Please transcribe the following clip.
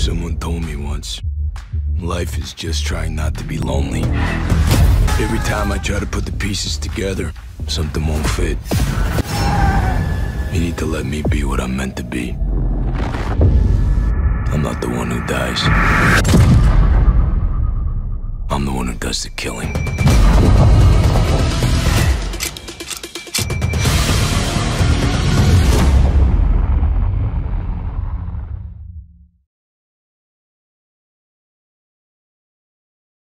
Someone told me once, life is just trying not to be lonely. Every time I try to put the pieces together, something won't fit. You need to let me be what I'm meant to be. I'm not the one who dies. I'm the one who does the killing.